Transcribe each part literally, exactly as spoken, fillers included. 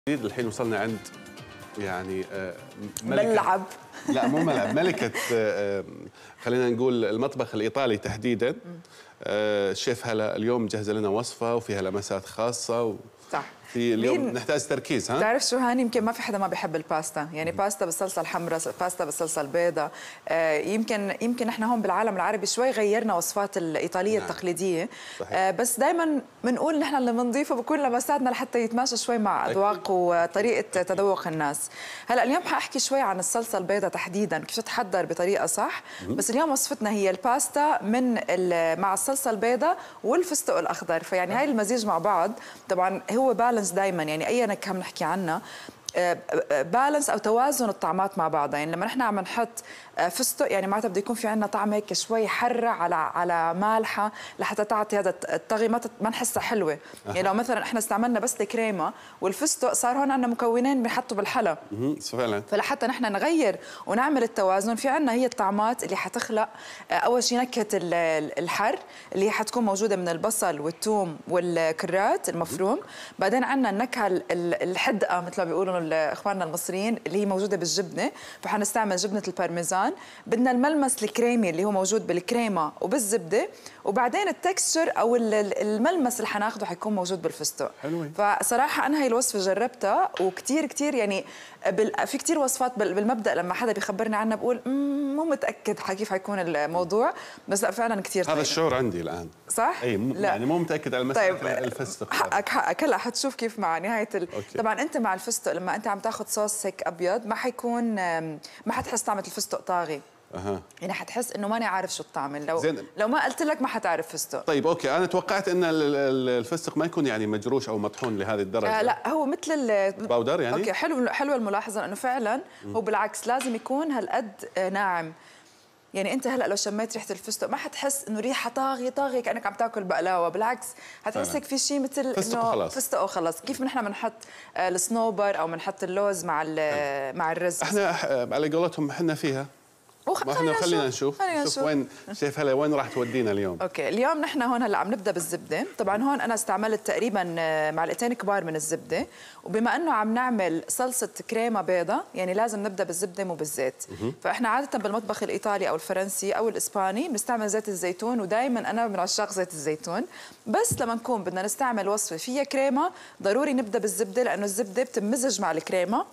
الحين وصلنا عند يعني ملكة ملعب لا مو ملعب ملكة خلينا نقول المطبخ الإيطالي تحديداً. الشيف هلا اليوم جهز لنا وصفة وفيها لمسات خاصة و... صح. في اليوم نحتاج تركيز. ها تعرف شو هاني، يمكن ما في حدا ما بيحب الباستا، يعني باستا بالصلصه الحمراء، باستا بالصلصه البيضاء. آه يمكن يمكن احنا هون بالعالم العربي شوي غيرنا وصفات الايطاليه نعم. التقليديه. آه بس دائما بنقول نحن اللي بنضيفه بكون لمساتنا لحتى يتماشى شوي مع اذواق وطريقه تذوق الناس. هلا اليوم حاحكي شوي عن الصلصه البيضاء تحديدا، كيف تتحضر بطريقه صح. بس اليوم وصفتنا هي الباستا من مع الصلصه البيضاء والفستق الاخضر، فيعني هاي المزيج مع بعض طبعا هو بالانس دائما، يعني اي نكهه بنحكي عنها بالانس او توازن الطعمات مع بعضها. يعني لما نحن عم نحط فستق يعني معناتها بده يكون في عندنا طعم هيك شوي حره على على مالحه لحتى تعطي هذا الطغي ما ما نحسها حلوه. يعني لو مثلا احنا استعملنا بس الكريمه والفستق صار هون عندنا مكونين بنحطوا بالحلا فعلا. فلحتى نحن نغير ونعمل التوازن في عندنا هي الطعمات اللي حتخلق اول شيء نكهه الحر اللي هي حتكون موجوده من البصل والثوم والكرات المفروم. بعدين عندنا النكهه الحدقه مثل ما بيقولوا اخواننا المصريين اللي هي موجوده بالجبنه، فحنستعمل جبنه البارميزان. بدنا الملمس الكريمي اللي هو موجود بالكريمه وبالزبده، وبعدين التكستشر او الملمس اللي حناخده حيكون موجود بالفستق. حلوين. فصراحه انا هي الوصفه جربتها وكثير كثير يعني في كثير وصفات بالمبدا لما حدا بيخبرني عنها بقول مو متاكد كيف حيكون الموضوع، بس لا فعلا كثير هذا الشعور عندي الان. صح؟ اي لا. يعني مو متاكد على المسألة. طيب الفستق حقك حقك هلا حتشوف كيف مع نهايه ال... طبعا انت مع الفستق لما انت عم تاخذ صوص هيك ابيض ما حيكون ما حتحس طعمه الفستق طاغي. اها يعني حتحس انه ماني عارف شو الطعم، لو زين. لو ما قلت لك ما حتعرف فستق. طيب اوكي، انا توقعت ان الفستق ما يكون يعني مجروش او مطحون لهذه الدرجه. آه لا هو مثل الباودر يعني. اوكي حلو حلوه الملاحظه انه فعلا هو بالعكس لازم يكون هالقد ناعم. يعني انت هلا لو شميت ريحه الفستق ما حتحس انه ريحه طاغيه طاغيه كانك عم تاكل بقلاوه، بالعكس حتحسك في شيء مثل انه فستق وخلص. كيف نحن بنحط الصنوبر او بنحط اللوز مع مع الرز، احنا على قولتهم احنا فيها. احنا خلينا نشوف خلينا نشوف وين شيف هلا وين راح تودينا اليوم. اوكي اليوم نحن هون هلا عم نبدا بالزبده. طبعا هون انا استعملت تقريبا معلقتين كبار من الزبده، وبما انه عم نعمل صلصه كريمه بيضه يعني لازم نبدا بالزبده مو بالزيت. فاحنا عاده بالمطبخ الايطالي او الفرنسي او الاسباني بنستعمل زيت الزيتون، ودائما انا من عشاق زيت الزيتون. بس لما نكون بدنا نستعمل وصفه فيها كريمه ضروري نبدا بالزبده، لانه الزبده بتمزج مع الكريمه،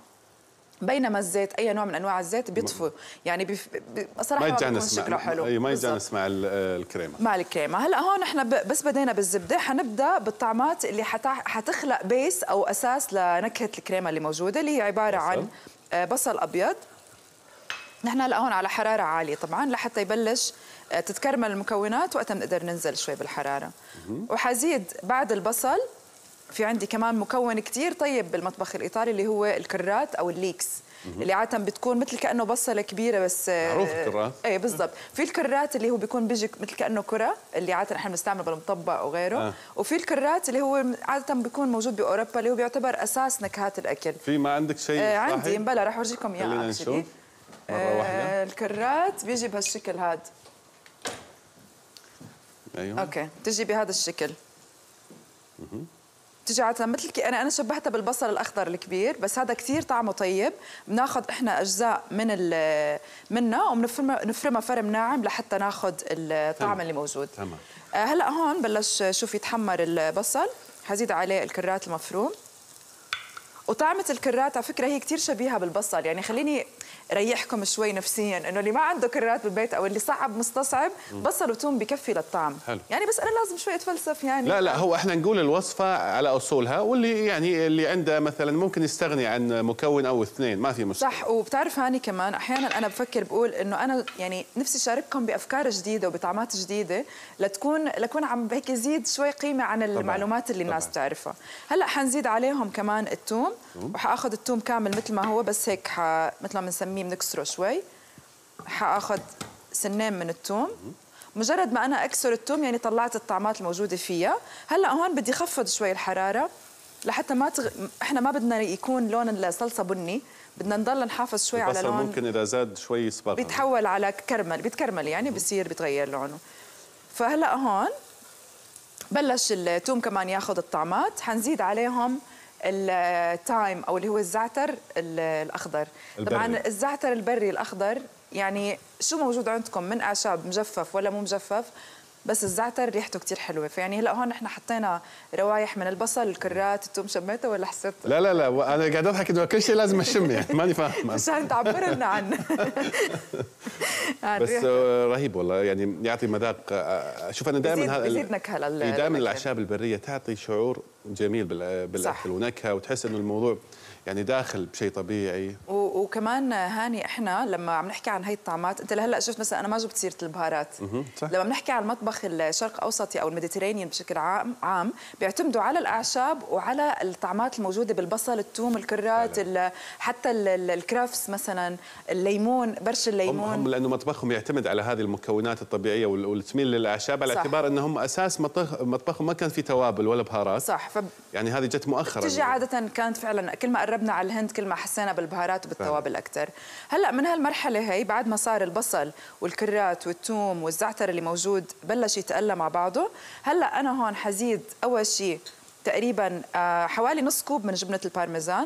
بينما الزيت اي نوع من انواع الزيت بيطفو يعني بيف... صراحه ما بيكون شكله حلو. اي ما يتجانس مع الكريمه مع الكريمه. هلا هون احنا بس بدينا بالزبده، حنبدا بالطعمات اللي حتع... حتخلق بيس او اساس لنكهه الكريمه اللي موجوده، اللي هي عباره عن بصل ابيض. نحن هلا هون على حراره عاليه طبعا لحتى يبلش تتكرمل المكونات، وقتها بنقدر ننزل شوي بالحراره. وحزيد بعد البصل في عندي كمان مكون كتير طيب بالمطبخ الإيطالي اللي هو الكرات أو الليكس، اللي عادة بتكون مثل كأنه بصلة كبيرة بس معروف الكرات. ايه بالضبط. في الكرات اللي هو بيكون بيجي مثل كأنه كرة اللي عادة احنا بنستعمله بالمطبق أو غيره. آه. وفي الكرات اللي هو عادة بيكون موجود بأوروبا اللي هو بيعتبر أساس نكهات الأكل. في ما عندك شيء؟ آه عندي بلا رح أورجيكم إياه. خلينا نشوف مرة واحدة. آه الكرات بيجي بهالشكل هاد. أيوه أوكي بتجي بهذا الشكل. بتجي عادة مثل كي انا انا شبهتها بالبصل الاخضر الكبير، بس هذا كثير طعمه طيب. بناخذ احنا اجزاء من منها وبنفرمها نفرمها فرم ناعم لحتى ناخذ الطعم اللي موجود. تمام. آه هلا هون بلش شوف يتحمر البصل، حزيد عليه الكرات المفروم. وطعمة الكرات على فكرة هي كثير شبيهة بالبصل، يعني خليني ريحكم شوي نفسيا انه اللي ما عنده كرات بالبيت او اللي صعب مستصعب بصل وثوم بكفي للطعم. حلو. يعني بس انا لازم شوي اتفلسف يعني. لا لا هو احنا نقول الوصفه على اصولها، واللي يعني اللي عنده مثلا ممكن يستغني عن مكون او اثنين ما في مشكله. صح. وبتعرف هاني كمان احيانا انا بفكر بقول انه انا يعني نفسي اشارككم بافكار جديده وبطعمات جديده لتكون لكون عم هيك يزيد شوي قيمه عن المعلومات اللي الناس بتعرفها. هلا حنزيد عليهم كمان الثوم، وحاخذ الثوم كامل مثل ما هو، بس هيك ح... مثل ما بنسميه بنكسره شوي. حاخذ سنين من الثوم. مجرد ما انا اكسر الثوم يعني طلعت الطعمات الموجوده فيها. هلا هون بدي خفض شوي الحراره لحتى ما تغ... احنا ما بدنا يكون لون الصلصه بني، بدنا نضل نحافظ شوي على لون. ممكن اذا زاد شوي يصبغ بيتحول على كرمل، بيتكرمل يعني بصير بيتغير لونه. فهلا هون بلش الثوم كمان ياخذ الطعمات، حنزيد عليهم التايم او اللي هو الزعتر الاخضر. البري. طبعا الزعتر البري الاخضر يعني شو موجود عندكم من اعشاب مجفف ولا مو مجفف، بس الزعتر ريحته كتير حلوه. فيعني هلا هون نحن حطينا روايح من البصل، الكرات، الثوم. شميته ولا حسيت؟ لا لا لا انا قاعد اضحك انه كل شيء لازم اشم يعني ماني فاهم مشان تعبر لنا عنه. بس رهيب والله، يعني يعطي مذاق. شوف انا دائما هذا بيزيد نكهه لل دائما الاعشاب البريه تعطي شعور جميل بالاكل ونكهه، وتحس انه الموضوع يعني داخل بشيء طبيعي. وكمان هاني احنا لما عم نحكي عن هي الطعمات، انت لهلا شفت مثلا انا ما جبت سيره البهارات. صح. لما بنحكي عن المطبخ الشرق الاوسطي او الميديترينيان بشكل عام عام بيعتمدوا على الاعشاب وعلى الطعمات الموجوده بالبصل، الثوم، الكرات، حتى الكرافس مثلا، الليمون، برش الليمون. هم, هم لانه مطبخهم يعتمد على هذه المكونات الطبيعيه والتميل للاعشاب، على اعتبار انهم اساس مطبخ مطبخهم ما كان في توابل ولا بهارات. صح. ف... يعني هذه جت مؤخرا. تجي عاده كانت فعلا كل ما قربنا على الهند كل ما حسينا بالبهارات وبالتوابل اكثر. هلا من هالمرحله هي بعد ما صار البصل والكرات والثوم والزعتر اللي موجود بلش يتقلى مع بعضه، هلا انا هون حزيد اول شيء تقريبا حوالي نص كوب من جبنه البارميزان.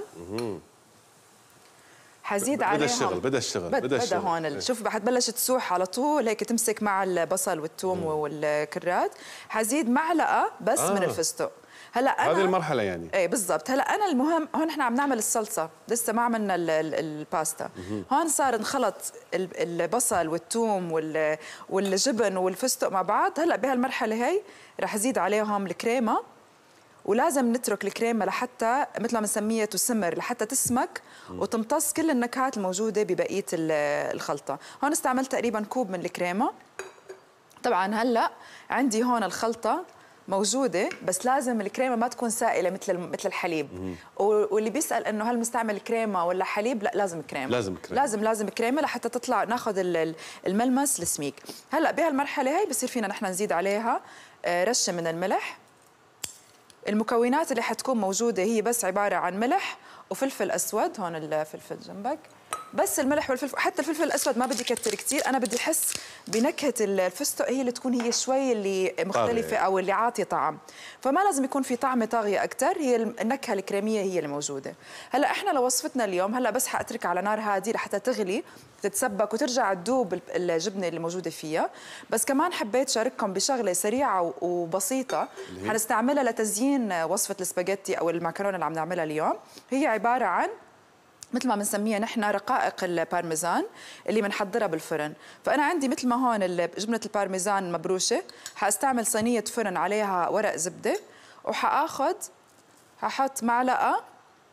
حزيد عليهم. بدا الشغل بدا الشغل بدا, بدا الشغل. هون ايه. شوف حتبلش تسوح على طول هيك تمسك مع البصل والثوم مم. والكرات. حزيد معلقه بس آه. من الفستق. هلا انا هذه المرحله يعني ايه بالضبط. هلا انا المهم هون احنا عم نعمل الصلصه، لسه ما عملنا الباستا. هون صار انخلط البصل والثوم والجبن والفستق مع بعض. هلا بهالمرحله هي رح ازيد عليهم الكريمه، ولازم نترك الكريمه لحتى مثل ما بنسميها تسمر، لحتى تسمك وتمتص كل النكهات الموجوده ببقيه الخلطه. هون استعملت تقريبا كوب من الكريمه. طبعا هلا عندي هون الخلطه موجوده، بس لازم الكريمه ما تكون سائله مثل مثل الحليب. مم. واللي بيسال انه هل مستعمل كريمه ولا حليب، لا لازم كريمه. لازم كريمه لازم لازم كريمه لحتى تطلع ناخذ الملمس السميك. هلا بهالمرحله هي بصير فينا نحن نزيد عليها رشه من الملح. المكونات اللي حتكون موجوده هي بس عباره عن ملح وفلفل اسود. هون الفلفل جنبك، بس الملح والفلفل. حتى الفلفل الاسود ما بدي كتر كثير، انا بدي احس بنكهه الفستق هي اللي تكون هي شوي اللي مختلفه او اللي عاطيه طعم، فما لازم يكون في طعمه طاغيه اكثر، هي النكهه الكريميه هي اللي موجوده. هلا احنا لوصفتنا اليوم هلا بس حاترك على نار هاديه لحتى تغلي تتسبك وترجع تذوب الجبنه اللي موجوده فيها. بس كمان حبيت شارككم بشغله سريعه وبسيطه حنستعملها لتزيين وصفه السباجيتي او المعكرونه اللي عم نعملها اليوم. هي عباره عن مثل ما بنسميها نحن رقائق البارميزان اللي بنحضرها بالفرن. فانا عندي مثل ما هون جبنه البارميزان مبروشه، حاستعمل صينيه فرن عليها ورق زبده، وحاخذ ححط معلقه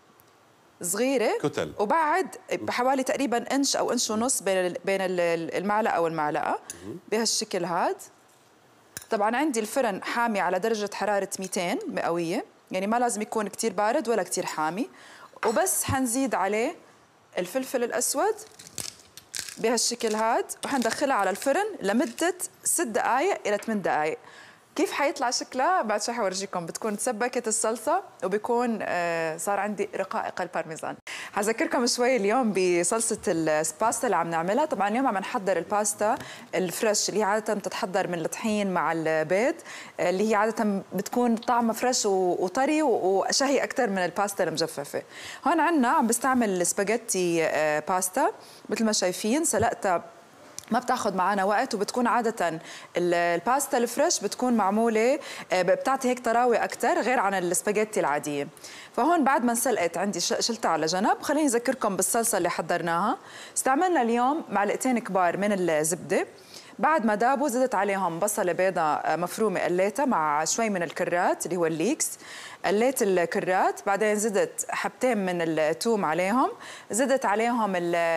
صغيره كتل، وبعد بحوالي تقريبا انش او انش ونص بين بين المعلقه والمعلقه بهالشكل هاد. طبعا عندي الفرن حامي على درجه حراره مئتين مئويه، يعني ما لازم يكون كثير بارد ولا كثير حامي. وبس حنزيد عليه الفلفل الأسود بهالشكل هاد، وحندخلها على الفرن لمدة ست دقائق إلى ثمان دقائق. كيف حيطلع شكلها بعد شوي حورجيكم. بتكون تسبكت الصلصة وبيكون آه صار عندي رقائق البارميزان. حذكركم شوي اليوم بصلصة الباستا اللي عم نعملها. طبعا اليوم عم نحضر الباستا الفريش اللي هي عادة بتتحضر من الطحين مع البيض، اللي هي عادة بتكون طعمها فريش وطري وشهي أكثر من الباستا المجففة. هون عنا عم بستعمل سباجيتي آه باستا مثل ما شايفين، سلقتها ما بتاخذ معنا وقت، وبتكون عادة الباستا الفريش بتكون معمولة بتعطي هيك طراوة أكثر غير عن السباجيتي العادية. فهون بعد ما انسلقت عندي شلتها على جنب. خليني أذكركم بالصلصة اللي حضرناها. استعملنا اليوم معلقتين كبار من الزبدة، بعد ما دابوا زدت عليهم بصلة بيضة مفرومة قليتها مع شوي من الكرات اللي هو الليكس. قليت الكرات، بعدين زدت حبتين من الثوم عليهم، زدت عليهم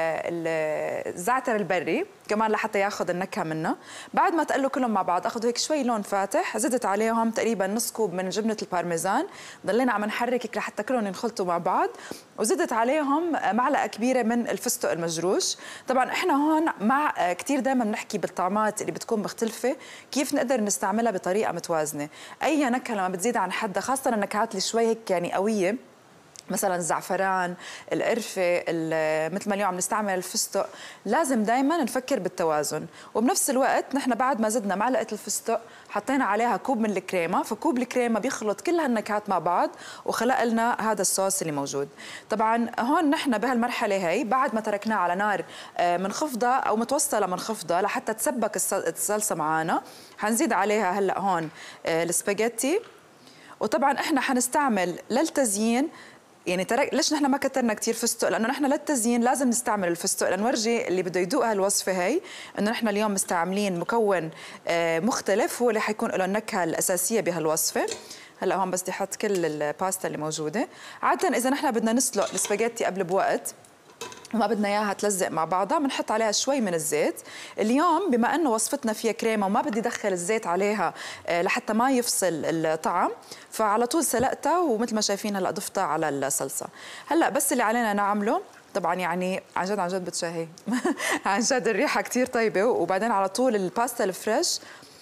الزعتر البري كمان لحتى ياخذ النكهه منه. بعد ما تقلوا كلهم مع بعض اخذوا هيك شوي لون فاتح، زدت عليهم تقريبا نص كوب من جبنه البارميزان، ضلينا عم نحرك هيك لحتى كلهم ينخلطوا مع بعض، وزدت عليهم معلقه كبيره من الفستق المجروش. طبعا احنا هون مع كثير دائما بنحكي بالطعمات اللي بتكون مختلفه كيف نقدر نستعملها بطريقه متوازنه. اي نكهه لما بتزيد عن حدها، خاصه النكهات اللي شوي هيك يعني قويه مثلا الزعفران، القرفه، مثل ما اليوم عم نستعمل الفستق، لازم دائما نفكر بالتوازن. وبنفس الوقت نحن بعد ما زدنا معلقه الفستق حطينا عليها كوب من الكريمه، فكوب الكريمه بيخلط كل هالنكهات مع بعض وخلق لنا هذا الصوص اللي موجود. طبعا هون نحن بهالمرحله هي بعد ما تركناه على نار منخفضه او متوسطه لمنخفضه لحتى تسبك الصلصه معنا، حنزيد عليها هلا هون السباجيتي. وطبعا احنا حنستعمل للتزيين، يعني ترك ليش نحن ما كترنا كثير فستق؟ لانه نحن للتزيين لازم نستعمل الفستق لنورجي اللي بده يذوق هالوصفه هي انه نحن اليوم مستعملين مكون مختلف هو اللي حيكون له النكهه الاساسيه بهالوصفه. هلا هون بس بدي احط كل الباستا اللي موجوده. عاده اذا نحن بدنا نسلق السباجيتي قبل بوقت وما بدنا اياها تلزق مع بعضها بنحط عليها شوي من الزيت. اليوم بما انه وصفتنا فيها كريمه وما بدي ادخل الزيت عليها لحتى ما يفصل الطعم، فعلى طول سلقتها ومثل ما شايفين هلا ضفتها على الصلصه. هلا بس اللي علينا نعمله طبعا يعني عن جد عن جد بتشهي عن جد الريحه كثير طيبه. وبعدين على طول الباستا الفريش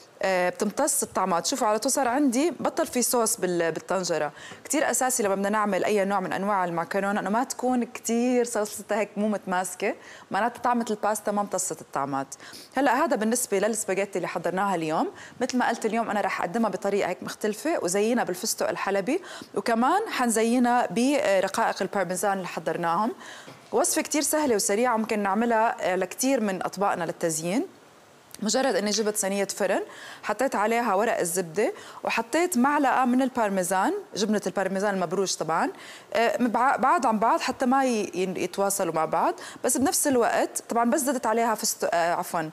بتمتص الطعمات. شوفوا على طول صار عندي بطل في صوص بالطنجره. كثير اساسي لما بدنا نعمل اي نوع من انواع المعكرونه انه ما تكون كثير صلصتها هيك مو متماسكه، معناتها طعمه الباستا ما امتصت الطعمات. هلا هذا بالنسبه للسباجيتي اللي حضرناها اليوم. مثل ما قلت اليوم انا رح اقدمها بطريقه هيك مختلفه وزينها بالفستق الحلبي، وكمان حنزينها برقائق البارميزان اللي حضرناهم. وصفه كثير سهله وسريعه ممكن نعملها لكثير من اطباقنا للتزيين. مجرد اني جبت صينيه فرن، حطيت عليها ورق الزبده وحطيت معلقه من البارميزان، جبنه البارميزان المبروش طبعا، بعاد عن بعض حتى ما يتواصلوا مع بعض. بس بنفس الوقت طبعا بس زدت عليها فستق عفوا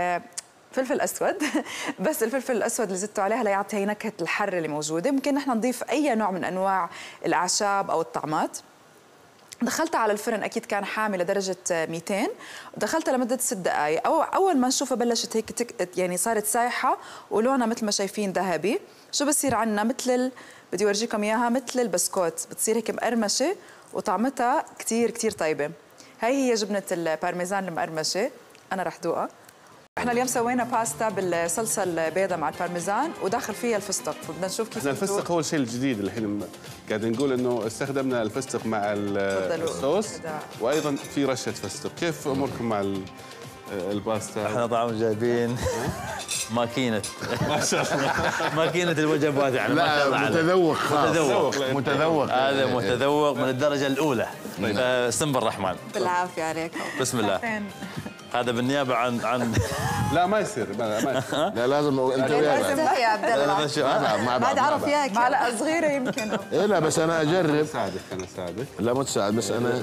فلفل اسود بس الفلفل الاسود اللي زدته عليها ليعطي هي نكهه الحر اللي موجوده. ممكن نحن نضيف اي نوع من انواع الاعشاب او الطعمات. دخلتها على الفرن اكيد كان حامي لدرجه مئتين، دخلتها لمده ست دقائق. أو اول ما نشوفها بلشت هيك تك... يعني صارت سايحه ولونها مثل ما شايفين ذهبي. شو بصير عنا مثل ال... بدي اورجيكم اياها مثل البسكوت، بتصير هيك مقرمشه وطعمتها كثير كثير طيبه. هي هي جبنه البارميزان المقرمشه. انا رح ذوقها. احنا اليوم سوينا باستا بالصلصه البيضاء مع البارميزان وداخل فيها الفستق، فبدنا نشوف كيف. احنا الفستق هو الشيء الجديد اللي الحين قاعدين نقول انه استخدمنا الفستق مع الصوص وايضا في رشه فستق. كيف اموركم مع الباستا؟ احنا طبعا جايبين ماكينه ما شاء الله ماكينه الوجبات يعني. لا متذوق خاص. متذوق متذوق هذا متذوق من الدرجه الاولى. سم بالرحمن. بالعافيه عليكم. بسم الله. هذا بالنيابه عن عن لا ما يصير ما يصير. لا لازم انت لازم يا عبد الله مع بعد اعرف اياك معلقه صغيره يمكن. ايه لا بس انا اجرب. اساعدك انا اساعدك. لا مو تساعد بس انا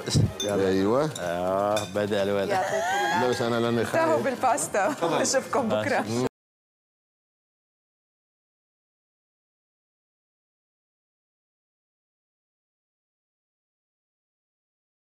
ايوه اه بدا الولد. يعطيكم العافيه. لا بس انا لاني خايف. بالباستا. اشوفكم بكره.